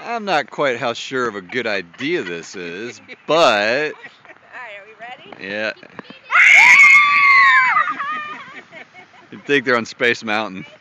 I'm not quite how sure of a good idea this is, but... Alright, are we ready? Yeah. You'd think they're on Space Mountain.